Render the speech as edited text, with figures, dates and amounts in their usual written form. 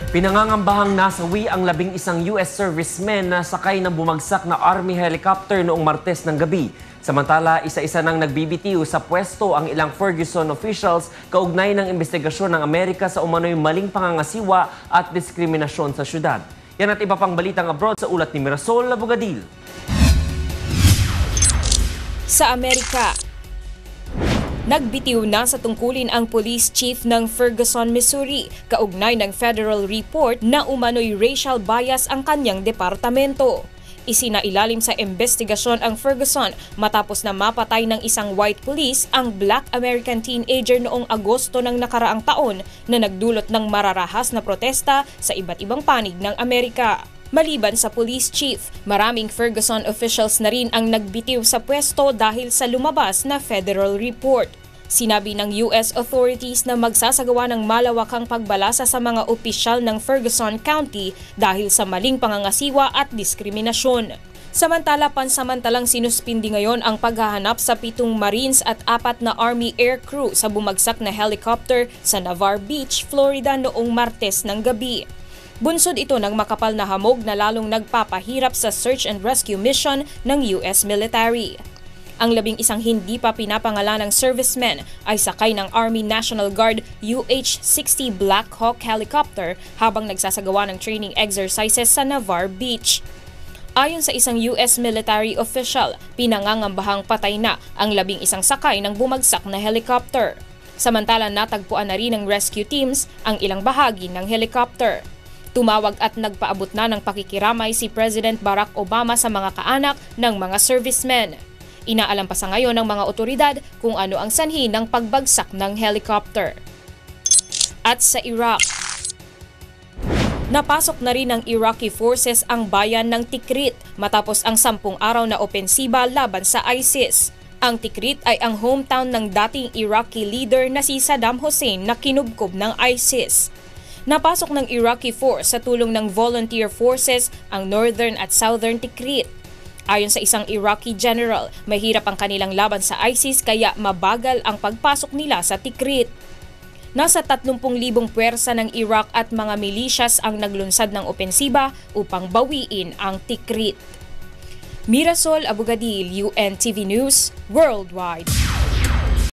Pinangangambahang nasawi ang 11 US servicemen na sakay ng bumagsak na Army helicopter noong Martes ng gabi. Samantala, isa-isa nang nagbibitiw sa pwesto ang ilang Ferguson officials kaugnay ng investigasyon ng Amerika sa umano'y maling pangangasiwa at diskriminasyon sa syudad. Yan at iba pang balitang abroad sa ulat ni Mirasol Abogadil. Sa Amerika, nagbitiw na sa tungkulin ang police chief ng Ferguson, Missouri, kaugnay ng federal report na umano'y racial bias ang kanyang departamento. Isinailalim sa investigasyon ang Ferguson matapos na mapatay ng isang white police ang black American teenager noong Agosto ng nakaraang taon na nagdulot ng mararahas na protesta sa iba't ibang panig ng Amerika. Maliban sa police chief, maraming Ferguson officials na rin ang nagbitiw sa pwesto dahil sa lumabas na federal report. Sinabi ng US authorities na magsasagawa ng malawakang pagbalasa sa mga opisyal ng Ferguson County dahil sa maling pangangasiwa at diskriminasyon. Samantala, pansamantalang sinuspindi ngayon ang paghahanap sa 7 Marines at 4 na Army air crew sa bumagsak na helicopter sa Navarre Beach, Florida noong Martes ng gabi. Bunsod ito ng makapal na hamog na lalong nagpapahirap sa search and rescue mission ng US military. Ang 11 hindi pa pinapangalanang servicemen ay sakay ng Army National Guard UH-60 Black Hawk helicopter habang nagsasagawa ng training exercises sa Navarre Beach. Ayon sa isang US military official, pinangangambahang patay na ang 11 sakay ng bumagsak na helicopter. Samantala, natagpuan na rin ng rescue teams ang ilang bahagi ng helicopter. Tumawag at nagpaabot na ng pakikiramay si President Barack Obama sa mga kaanak ng mga servicemen. Inaalam pa sa ngayon ng mga otoridad kung ano ang sanhi ng pagbagsak ng helicopter. At sa Iraq, napasok na rin ng Iraqi forces ang bayan ng Tikrit matapos ang 10 araw na opensiba laban sa ISIS. Ang Tikrit ay ang hometown ng dating Iraqi leader na si Saddam Hussein na kinubkob ng ISIS. Napasok ng Iraqi force sa tulong ng volunteer forces ang northern at southern Tikrit. Ayon sa isang Iraqi general, mahirap ang kanilang laban sa ISIS kaya mabagal ang pagpasok nila sa Tikrit. Nasa 30,000 puwersa ng Iraq at mga militias ang naglunsad ng opensiba upang bawiin ang Tikrit. Mirasol Abogadil, UNTV News, Worldwide.